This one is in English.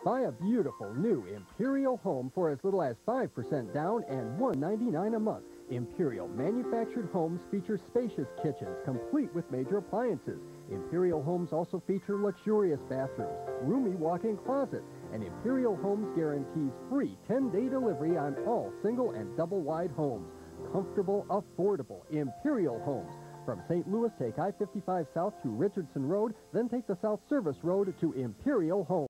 Buy a beautiful new Imperial home for as little as 5% down and $199 a month. Imperial manufactured homes feature spacious kitchens complete with major appliances. Imperial homes also feature luxurious bathrooms, roomy walk-in closets, and Imperial Homes guarantees free 10-day delivery on all single and double-wide homes. Comfortable, affordable Imperial Homes. From St. Louis, take I-55 south to Richardson Road, then take the South Service Road to Imperial Homes.